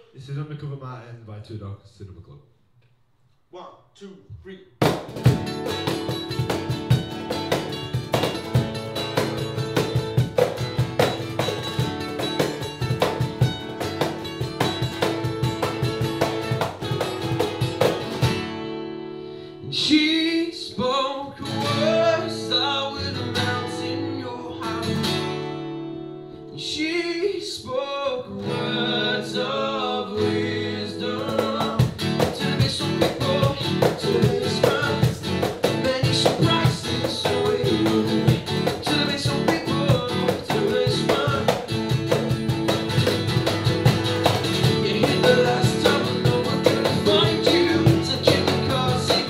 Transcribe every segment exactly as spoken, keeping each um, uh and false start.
This is Undercover Martyn by Two Dog Cinema Club. One, two, three. She spoke words I would melt in your heart. She spoke words of wisdom. To be some people, to be some many surprises away. To be some people, to be some. You hit the last time I know we're gonna find you. So keep the car safe.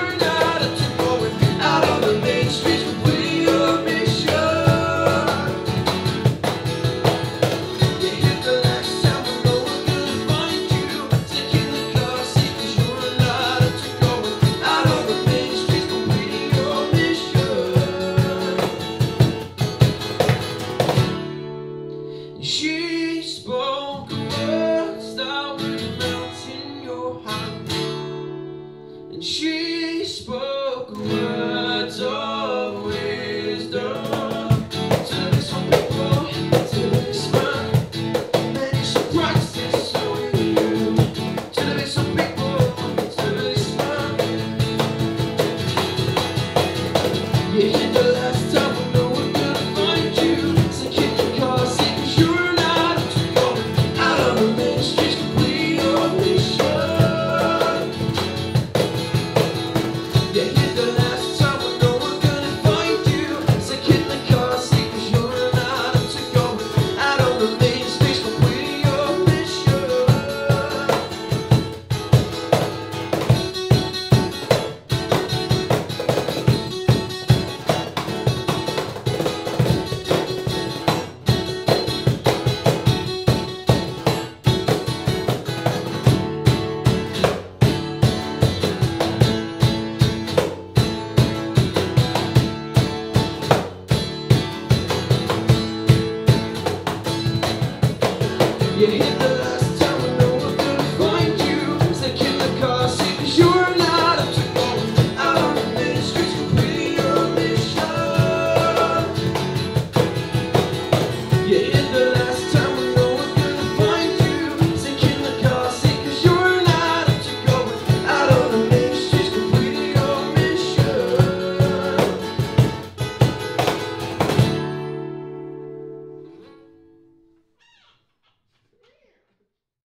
She spoke words that would melt in your heart, and she spoke words of wisdom. To this one people, to this one, many surprises for you. To this one people, to this one. You hit the last time I know we're gonna find you. So keep the car safe. You hit the last